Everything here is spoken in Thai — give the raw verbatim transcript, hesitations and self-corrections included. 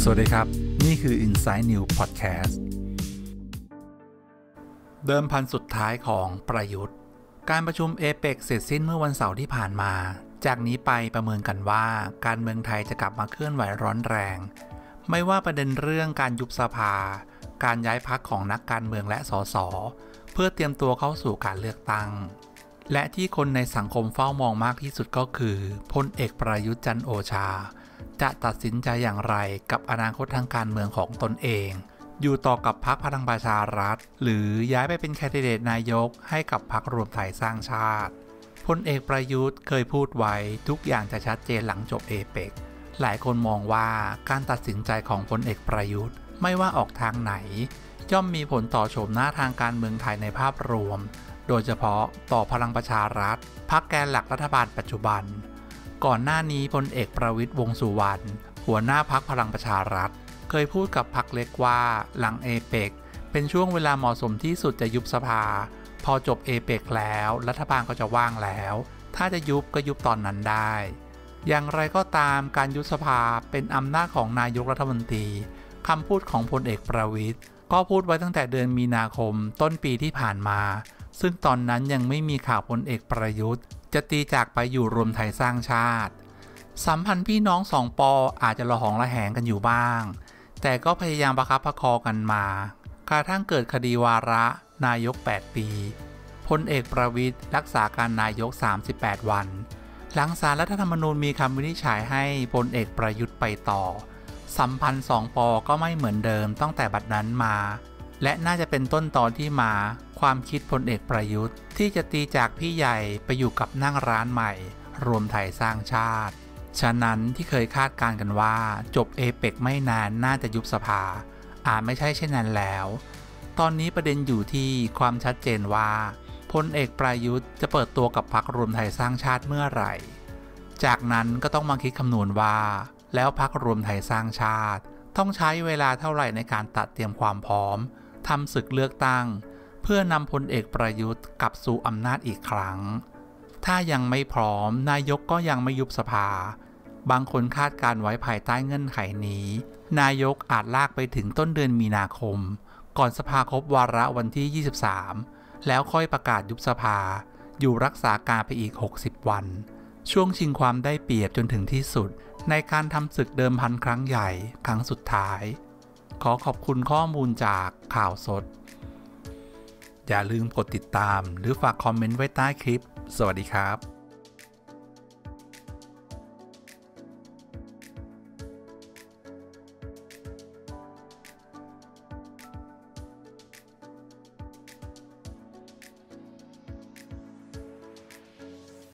วัสดีครับนี่คือ Inside News Podcast เดิมพันสุดท้ายของประยุทธ์การประชุมเอเปกเสร็จสิ้นเมื่อวันเสาร์ที่ผ่านมาจากนี้ไปประเมินกันว่าการเมืองไทยจะกลับมาเคลื่อนไหวร้อนแรงไม่ว่าประเด็นเรื่องการยุบสภาการย้ายพรรคของนักการเมืองและสสเพื่อเตรียมตัวเข้าสู่การเลือกตั้งและที่คนในสังคมเฝ้ามองมากที่สุดก็คือพลเอกประยุทธ์จันทร์โอชาจะตัดสินใจอย่างไรกับอนาคตทางการเมืองของตนเองอยู่ต่อกับพรรคพลังประชารัฐหรือย้ายไปเป็นแคนดิเดตนายกให้กับพรรครวมไทยสร้างชาติพลเอกประยุทธ์เคยพูดไว้ทุกอย่างจะชัดเจนหลังจบเอเปกหลายคนมองว่าการตัดสินใจของพลเอกประยุทธ์ไม่ว่าออกทางไหนย่อมมีผลต่อโฉมหน้าทางการเมืองไทยในภาพรวมโดยเฉพาะต่อพลังประชารัฐพรรคแกนหลักรัฐบาลปัจจุบันก่อนหน้านี้พลเอกประวิตรวงษ์สุวรรณหัวหน้าพรรคพลังประชารัฐเคยพูดกับพรรคเล็กว่าหลังเอเปกเป็นช่วงเวลาเหมาะสมที่สุดจะยุบสภาพอจบเอเปกแล้วรัฐบาลก็จะว่างแล้วถ้าจะยุบก็ยุบตอนนั้นได้อย่างไรก็ตามการยุบสภาเป็นอำนาจของนายกรัฐมนตรีคำพูดของพลเอกประวิตรก็พูดไว้ตั้งแต่เดือนมีนาคมต้นปีที่ผ่านมาซึ่งตอนนั้นยังไม่มีข่าวพลเอกประยุทธ์จะตีจากไปอยู่รวมไทยสร้างชาติสัมพันธ์พี่น้องสองปออาจจะระหองระแหงกันอยู่บ้างแต่ก็พยายามประคับประคองกันมากระทั่งเกิดคดีวาระนายกแปดปีพลเอกประวิตรรักษาการนายกสามสิบแปดวันหลังศาลรัฐธรรมนูญมีคำวินิจฉัยให้พลเอกประยุทธ์ไปต่อสัมพันธ์สองปอก็ไม่เหมือนเดิมตั้งแต่บัดนั้นมาและน่าจะเป็นต้นตอที่มาความคิดพลเอกประยุทธ์ที่จะตีจากพี่ใหญ่ไปอยู่กับนั่งร้านใหม่รวมไทยสร้างชาติฉะนั้นที่เคยคาดการณ์กันว่าจบเอเปกไม่นานน่าจะยุบสภาอาจไม่ใช่เช่นนั้นแล้วตอนนี้ประเด็นอยู่ที่ความชัดเจนว่าพลเอกประยุทธ์จะเปิดตัวกับพรรครวมไทยสร้างชาติเมื่อไหร่จากนั้นก็ต้องมาคิดคำนวณว่าแล้วพรรครวมไทยสร้างชาติต้องใช้เวลาเท่าไหร่ในการตัดเตรียมความพร้อมทำศึกเลือกตั้งเพื่อนำพลเอกประยุทธ์กลับสู่อำนาจอีกครั้งถ้ายังไม่พร้อมนายกก็ยังไม่ยุบสภาบางคนคาดการไว้ภายใต้เงื่อนไขนี้นายกอาจลากไปถึงต้นเดือนมีนาคมก่อนสภาครบวาระวันที่ยี่สิบสามแล้วค่อยประกาศยุบสภาอยู่รักษาการไปอีกหกสิบวันช่วงชิงความได้เปรียบจนถึงที่สุดในการทำศึกเดิมพันครั้งใหญ่ครั้งสุดท้ายขอขอบคุณข้อมูลจากข่าวสดอย่าลืมกดติดตามหรือฝากคอมเมนต์ไว้ใต้คลิปสวัสดีครับ